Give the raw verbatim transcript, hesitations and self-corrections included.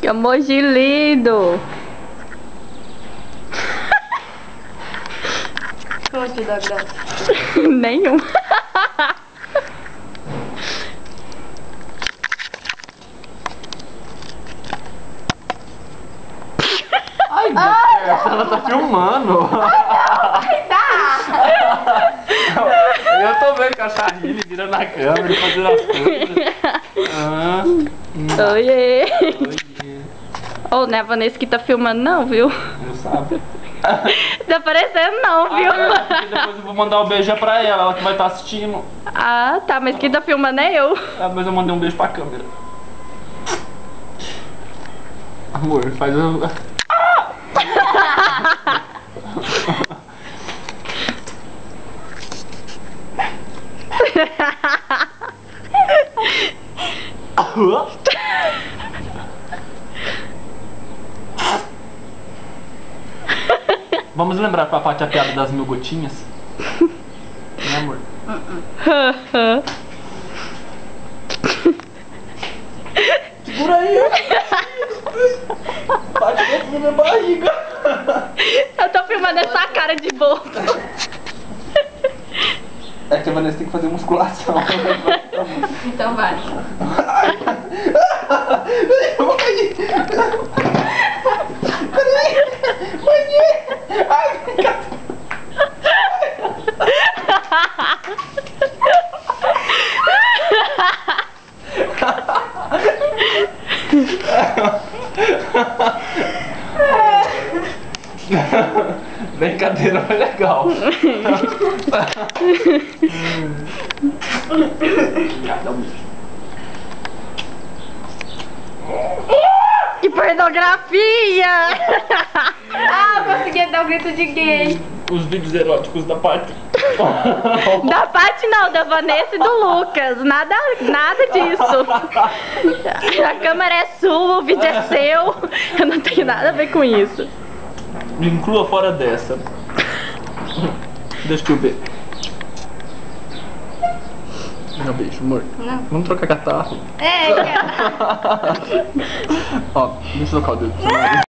Que emoji lindo. Como te dá graça? Nenhum. Ai, meu Deus, ela tá filmando. Ai, dá! Eu tô vendo que a Charline vira na câmera e fazendo as coisas. Ah, hum. Oiê. Oiê. Ô, oh, não é a Vanessa que tá filmando não, viu? Não sabe. Tá aparecendo não, viu? Ah, é, depois eu vou mandar um beijo pra ela, ela que vai estar assistindo. Ah, tá, mas quem tá filmando é eu. Ah, mas eu mandei um beijo pra câmera. Amor, faz um... Vamos lembrar pra Paty a piada das mil gotinhas? Né, amor? Segura aí! Paty dentro da minha barriga! Eu tô filmando essa cara de bobo. É que a Vanessa tem que fazer musculação. Então vai. Eu vou cair! Peraí! Mãe! Ai, cadê? Brincadeira foi legal. Que pornografia! Ah, eu consegui dar um grito de gay. Os vídeos eróticos da Paty. Da Paty não, da Vanessa e do Lucas. Nada, nada disso. A câmera é sua, o vídeo é seu. Eu não tenho nada a ver com isso. Me inclua fora dessa. Deixa eu ver. Meu beijo, amor. Não. Vamos trocar catarro. É, cara. Ó, deixa eu trocar o dedo.